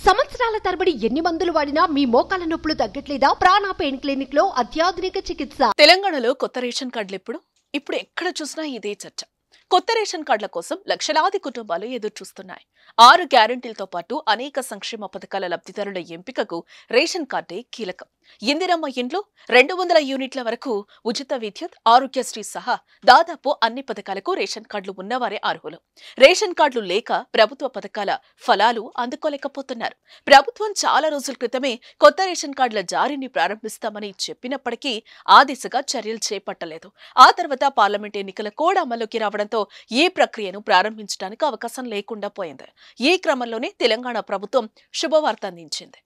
సంవత్సరాల తరబడి ఎన్ని మందులు వాడినా మీ మోకాల నొప్పులు తగ్గట్లేదా? ప్రాణ పెయిన్ క్లినిక్ లో అత్యాధునిక చికిత్స. తెలంగాణలో కొత్త రేషన్ కార్డులు ఇప్పుడు ఎక్కడ చూసినా ఇదే చర్చ. కొత్త రేషన్ కార్డుల కోసం లక్షలాది కుటుంబాలు ఎదురు చూస్తున్నాయి. 6 గ్యారెంటీలతో పాటు అనేక సంక్షేమ పథకాల లబ్ధిదారుల ఎంపికకు రేషన్ కార్డే కీలకం. ఇందిరమ్మ ఇండ్లు, 200 యూనిట్ల వరకు ఉచిత విద్యుత్, ఆరోగ్యశ్రీ సహా దాదాపు అన్ని పథకాలకు రేషన్ కార్డులు ఉన్నవారే అర్హులు. రేషన్ కార్డులు లేక ప్రభుత్వ పథకాల ఫలాలు అందుకోలేకపోతున్నారు. ప్రభుత్వం చాలా రోజుల క్రితమే కొత్త రేషన్ కార్డుల జారీని ప్రారంభిస్తామని చెప్పినప్పటికీ ఆ దిశగా చర్యలు చేపట్టలేదు. ఆ తర్వాత పార్లమెంట్ ఎన్నికల కోడ్ అమలుకి రావడంతో ఈ ప్రక్రియను ప్రారంభించడానికి అవకాశం లేకుండా పోయింది. ఈ క్రమంలోనే తెలంగాణ ప్రభుత్వం శుభవార్త అందించింది.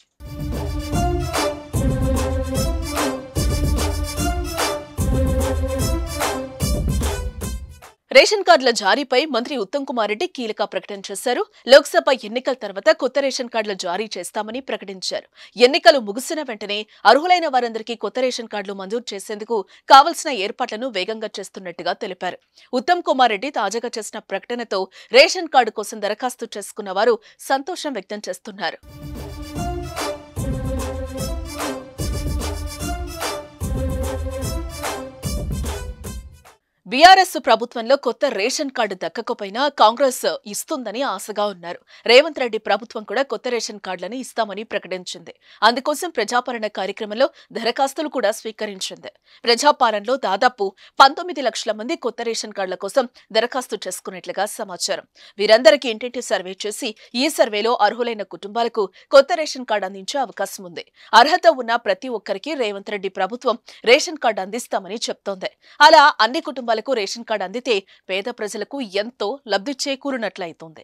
రేషన్ కార్డుల జారీపై మంత్రి ఉత్తమ్ కుమార్ రెడ్డి కీలక ప్రకటన చేశారు. లోక్సభ ఎన్నికల తర్వాత కొత్త రేషన్ కార్డులు జారీ చేస్తామని ప్రకటించారు. ఎన్నికలు ముగిసిన వెంటనే అర్హులైన వారందరికీ కొత్త రేషన్ కార్డులు మంజూరు చేసేందుకు కావలసిన ఏర్పాట్లను వేగంగా చేస్తున్నట్టుగా తెలిపారు. ఉత్తమ్ కుమార్ రెడ్డి తాజాగా చేసిన ప్రకటనతో రేషన్ కార్డు కోసం దరఖాస్తు చేసుకున్న వారు సంతోషం వ్యక్తం చేస్తున్నారు. బీఆర్ఎస్ ప్రభుత్వంలో కొత్త రేషన్ కార్డు దక్కకపోయినా కాంగ్రెస్ ఇస్తుందని ఆశగా ఉన్నారు. రేవంత్ రెడ్డి ప్రభుత్వం కూడా కొత్త రేషన్ కార్డులను ఇస్తామని ప్రకటించింది. అందుకోసం ప్రజాపాలన కార్యక్రమంలో దరఖాస్తులు కూడా స్వీకరించింది. ప్రజాపాలనలో దాదాపు 19 లక్షల మంది కొత్త రేషన్ కార్డుల కోసం దరఖాస్తు చేసుకున్నట్లుగా సమాచారం. వీరందరికీ ఇంటింటి సర్వే చేసి ఈ సర్వేలో అర్హులైన కుటుంబాలకు కొత్త రేషన్ కార్డు అందించే అవకాశం ఉంది. అర్హత ఉన్న ప్రతి ఒక్కరికి రేవంత్ రెడ్డి ప్రభుత్వం రేషన్ కార్డు అందిస్తామని చెప్తోంది. అలా అన్ని కుటుంబాలకు రేషన్ కార్డు అందితే పేద ప్రజలకు ఎంతో లబ్ధి చేకూరునట్లయితోంది.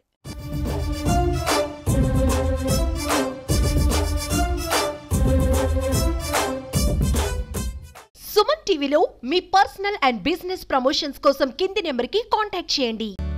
సుమన్ టీవీలో మీ పర్సనల్ అండ్ బిజినెస్ ప్రమోషన్స్ కోసం కింది నెంబర్కి కాంటాక్ట్ చేయండి.